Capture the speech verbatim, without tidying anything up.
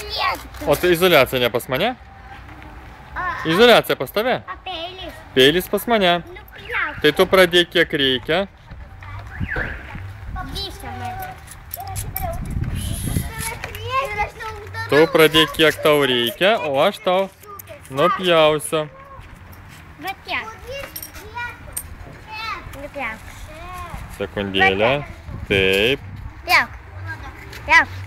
O tai izoliacija ne pas mane? Izoliacija pas tave? Peilis pas mane. Tai tu pradėk kiek reikia. Tu pradėk kiek tau reikia, o aš tau nupjausiu. Va tiek. Nupjauk. Sekundėlę. Taip. Pjauk. Pjauk.